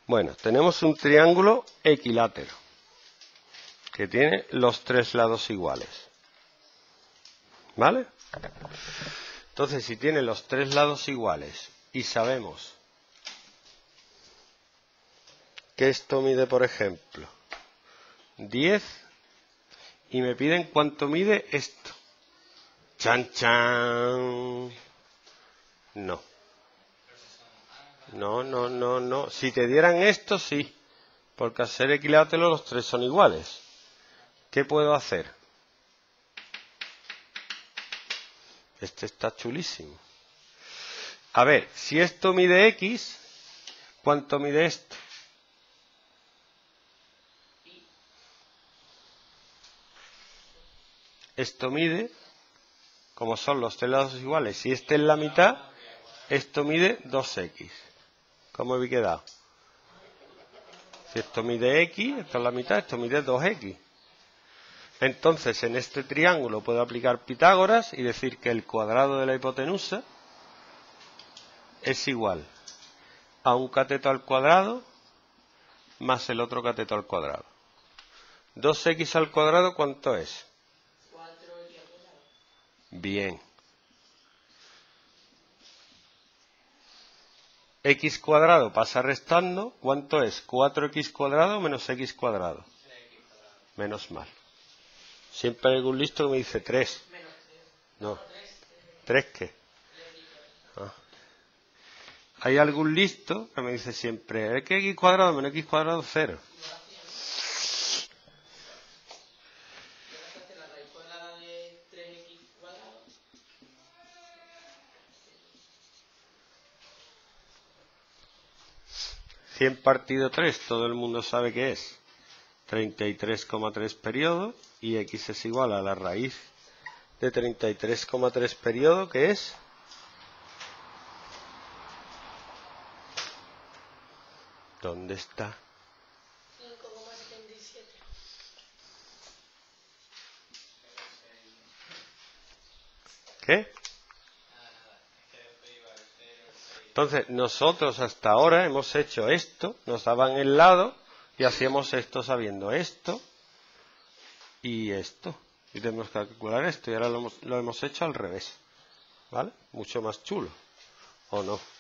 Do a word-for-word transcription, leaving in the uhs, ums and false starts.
Bueno, tenemos un triángulo equilátero que tiene los tres lados iguales. ¿Vale? Entonces, si tiene los tres lados iguales y sabemos que esto mide, por ejemplo, diez, y me piden cuánto mide esto. ¡Chan, chan! No. No, no, no, no. Si te dieran esto, sí. Porque al ser equilátero los tres son iguales. ¿Qué puedo hacer? Este está chulísimo. A ver, si esto mide X, ¿cuánto mide esto? Esto mide, como son los tres lados iguales, si este es la mitad, esto mide dos equis. ¿Cómo he quedado? Si esto mide X, esto es la mitad, esto mide dos equis. Entonces, en este triángulo puedo aplicar Pitágoras y decir que el cuadrado de la hipotenusa es igual a un cateto al cuadrado más el otro cateto al cuadrado. dos equis al cuadrado, ¿cuánto es? cuatro equis al cuadrado. Bien. X cuadrado pasa restando, ¿cuánto es? cuatro equis cuadrado menos X cuadrado. Menos mal. Siempre hay algún listo que me dice tres. Menos tres. No. ¿tres qué? Ah. Hay algún listo que me dice siempre, ¿es que X cuadrado menos X cuadrado cero? La raíz cuadrada de tres equis cuadrado. cien partido tres, todo el mundo sabe que es treinta y tres coma tres periodos y X es igual a la raíz de treinta y tres coma tres periodos, que es ¿dónde está? cinco coma setenta y siete. ¿Qué? Entonces, nosotros hasta ahora hemos hecho esto, nos daban el lado y hacíamos esto sabiendo esto y esto. Y tenemos que calcular esto y ahora lo hemos, lo hemos hecho al revés. ¿Vale? Mucho más chulo. ¿O no?